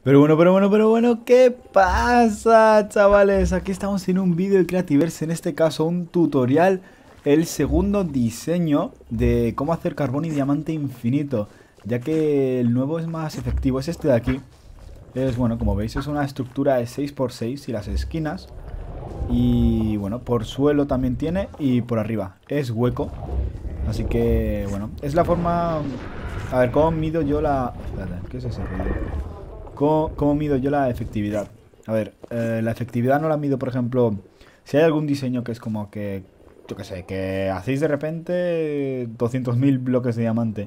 Pero bueno, ¿qué pasa, chavales? Aquí estamos en un vídeo de Creativerse, en este caso un tutorial, el segundo diseño de cómo hacer carbón y diamante infinito, ya que el nuevo es más efectivo, es este de aquí. Es bueno, como veis, es una estructura de 6x6 y las esquinas. Y bueno, por suelo también tiene y por arriba es hueco. Así que bueno, es la forma... A ver, ¿cómo mido yo la...? Espérate, ¿qué es ese ruido? ¿Cómo mido yo la efectividad? A ver, la efectividad no la mido, por ejemplo, si hay algún diseño que es como que, yo qué sé, que hacéis de repente 200.000 bloques de diamante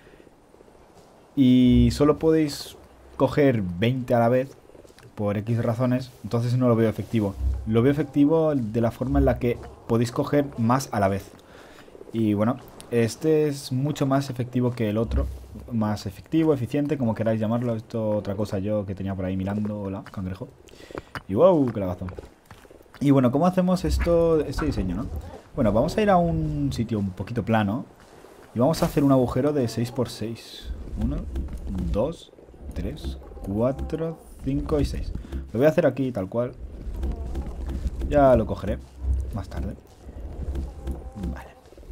y solo podéis coger 20 a la vez, por X razones, entonces no lo veo efectivo. Lo veo efectivo de la forma en la que podéis coger más a la vez. Y bueno, este es mucho más efectivo que el otro. Más efectivo, eficiente, como queráis llamarlo. Esto otra cosa yo que tenía por ahí mirando. Hola, cangrejo. Y wow, qué lagazo. Y bueno, ¿cómo hacemos este diseño, no? Bueno, vamos a ir a un sitio un poquito plano. Y vamos a hacer un agujero de 6x6. 1, 2, 3, 4, 5 y 6. Lo voy a hacer aquí tal cual. Ya lo cogeré más tarde. Vale.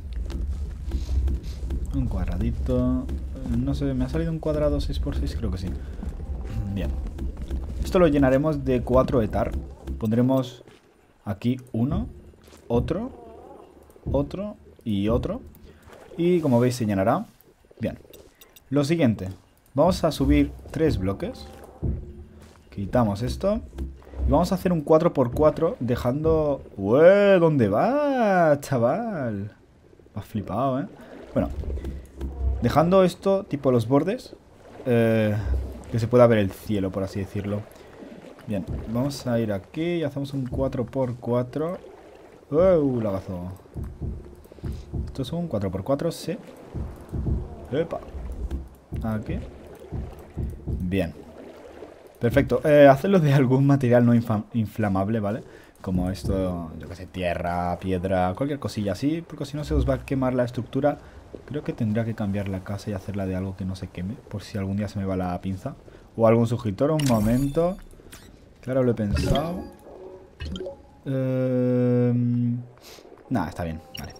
Un cuadradito. No sé, ¿me ha salido un cuadrado 6x6? Creo que sí. Bien. Esto lo llenaremos de 4 etar. Pondremos aquí uno, otro, otro y otro. Y como veis se llenará. Bien. Lo siguiente. Vamos a subir 3 bloques. Quitamos esto. Y vamos a hacer un 4x4 dejando... ¡Ué! ¿Dónde va, chaval? Me has flipado, ¿eh? Bueno, dejando esto tipo los bordes, que se pueda ver el cielo, por así decirlo. Bien, vamos a ir aquí y hacemos un 4x4. Lagazo. Esto es un 4x4, sí. Epa. Aquí. Bien. Perfecto. Hacerlo de algún material no inflamable, ¿vale? Como esto, yo que sé, tierra, piedra, cualquier cosilla así, porque si no se os va a quemar la estructura. Creo que tendría que cambiar la casa y hacerla de algo que no se queme, por si algún día se me va la pinza. O algún sujetor, un momento. Claro, lo he pensado. Nada, está bien, vale.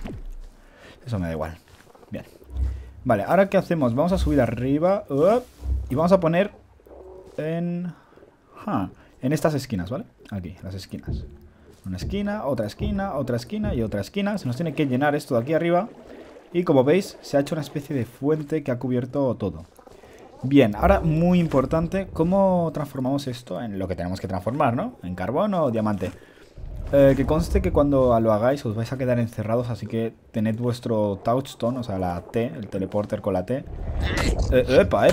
Eso me da igual. Bien. Vale, ahora ¿qué hacemos? Vamos a subir arriba. Y vamos a poner en estas esquinas, ¿vale? Aquí, las esquinas. Una esquina, otra esquina, otra esquina y otra esquina. Se nos tiene que llenar esto de aquí arriba. Y como veis, se ha hecho una especie de fuente que ha cubierto todo. Bien, ahora muy importante, ¿cómo transformamos esto en lo que tenemos que transformar, ¿no? En carbón o diamante. Que conste que cuando lo hagáis os vais a quedar encerrados, así que tened vuestro touchstone, o sea, la T, el teleporter con la T. Epa.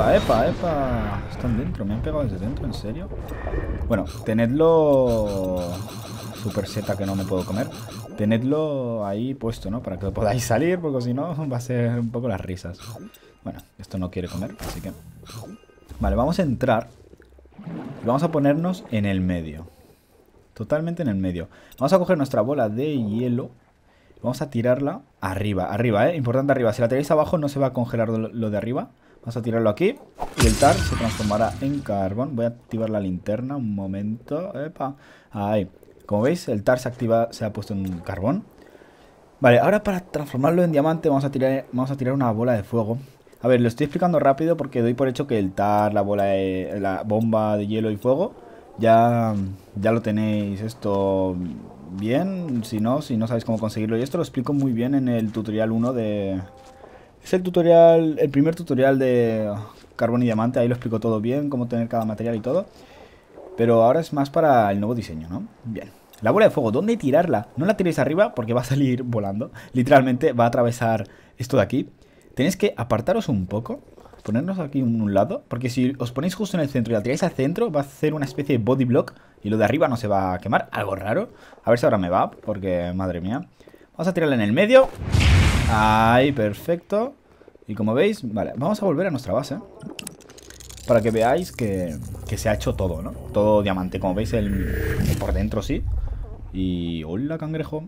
Están dentro, me han pegado desde dentro, ¿en serio? Bueno, tenedlo... Super seta que no me puedo comer. Tenedlo ahí puesto, ¿no? Para que podáis salir, porque si no va a ser un poco las risas. Bueno, esto no quiere comer, así que... Vale, vamos a entrar. Y vamos a ponernos en el medio. Totalmente en el medio. Vamos a coger nuestra bola de hielo. Vamos a tirarla arriba, importante arriba. Si la tiráis abajo no se va a congelar lo de arriba. Vamos a tirarlo aquí. Y el tar se transformará en carbón. Voy a activar la linterna, un momento. Epa. Ahí. Como veis, el tar se ha puesto en carbón. Vale, ahora para transformarlo en diamante vamos a tirar una bola de fuego. A ver, lo estoy explicando rápido porque doy por hecho que el tar, la bomba de hielo y fuego, ya lo tenéis esto bien. Si no sabéis cómo conseguirlo. Y esto lo explico muy bien en el tutorial 1 de... Es el primer tutorial de carbón y diamante. Ahí lo explico todo bien, cómo tener cada material y todo. Pero ahora es más para el nuevo diseño, ¿no? Bien. La bola de fuego, ¿dónde tirarla? No la tiréis arriba porque va a salir volando. Literalmente va a atravesar esto de aquí. Tenéis que apartaros un poco. Ponernos aquí en un lado. Porque si os ponéis justo en el centro y la tiráis al centro, va a hacer una especie de body block. Y lo de arriba no se va a quemar. Algo raro. A ver si ahora me va. Porque, madre mía. Vamos a tirarla en el medio. Ahí, perfecto. Y como veis, vale, vamos a volver a nuestra base. Para que veáis que se ha hecho todo, ¿no? Todo diamante, como veis el por dentro, sí. Y... hola, cangrejo.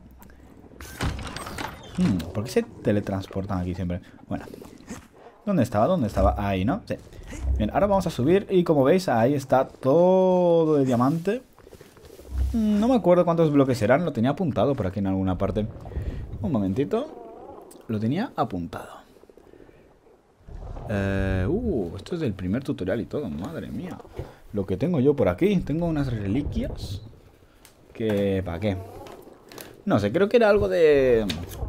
¿Por qué se teletransportan aquí siempre? Bueno. ¿Dónde estaba? Ahí, ¿no? Sí. Bien, ahora vamos a subir y como veis ahí está todo de diamante. No me acuerdo cuántos bloques serán, lo tenía apuntado por aquí en alguna parte. Un momentito. Lo tenía apuntado. Esto es del primer tutorial y todo, madre mía. Lo que tengo yo por aquí, tengo unas reliquias. Que, ¿para qué? No sé, creo que era algo de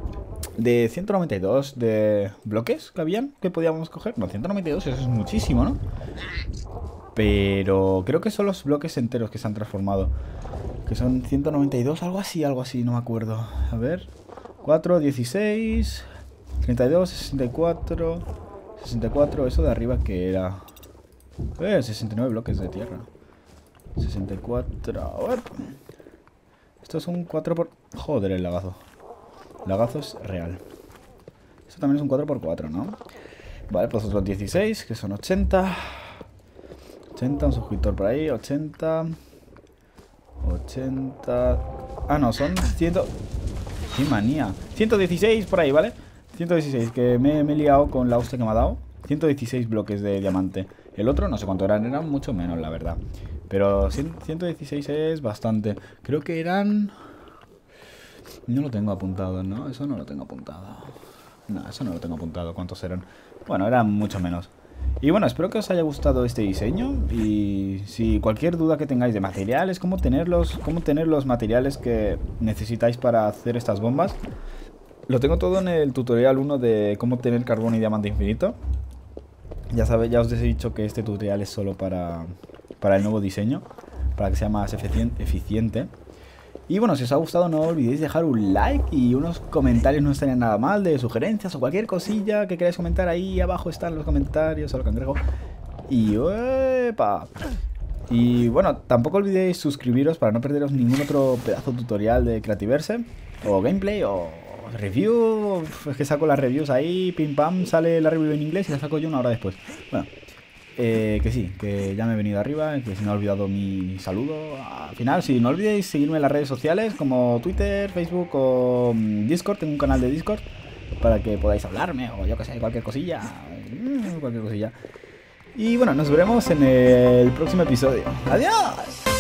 192 de bloques que habían, que podíamos coger. No, 192, eso es muchísimo, ¿no? Pero creo que son los bloques enteros que se han transformado. Que son 192, algo así, no me acuerdo. A ver, 4, 16, 32, 64, 64, eso de arriba que era... 69 bloques de tierra. 64, a ver. Esto es un 4 por... Joder, el lagazo. El lagazo es real. Esto también es un 4 por 4, ¿no? Vale, pues otros 16, que son 80. 80, un suscriptor por ahí, 80. 80... Ah, no, son 100... ¡Qué manía! 116 por ahí, ¿vale? 116, que me he liado con la hostia que me ha dado. 116 bloques de diamante. El otro no sé cuánto eran mucho menos, la verdad. Pero 116 es bastante. Creo que eran... No lo tengo apuntado, ¿no? Eso no lo tengo apuntado. No, eso no lo tengo apuntado. ¿Cuántos eran? Bueno, eran mucho menos. Y bueno, espero que os haya gustado este diseño. Y si cualquier duda que tengáis de materiales, cómo tener los materiales que necesitáis para hacer estas bombas, lo tengo todo en el tutorial 1 de cómo tener carbón y diamante infinito. Ya sabéis, ya os he dicho que este tutorial es solo para el nuevo diseño, para que sea más eficiente. Y bueno, si os ha gustado no olvidéis dejar un like y unos comentarios, no estarían nada mal, de sugerencias o cualquier cosilla que queráis comentar. Ahí abajo están los comentarios, a lo cangrejo. Y ¡epa! Y bueno, tampoco olvidéis suscribiros para no perderos ningún otro pedazo tutorial de Creativerse, o gameplay, o review. Es que saco las reviews ahí, pim pam, sale la review en inglés y la saco yo una hora después. Bueno, que sí, que ya me he venido arriba, que si no he olvidado mi saludo. Al final, sí, no olvidéis seguirme en las redes sociales como Twitter, Facebook o Discord. Tengo un canal de Discord para que podáis hablarme o yo que sé, cualquier cosilla. Cualquier cosilla. Y bueno, nos veremos en el próximo episodio. ¡Adiós!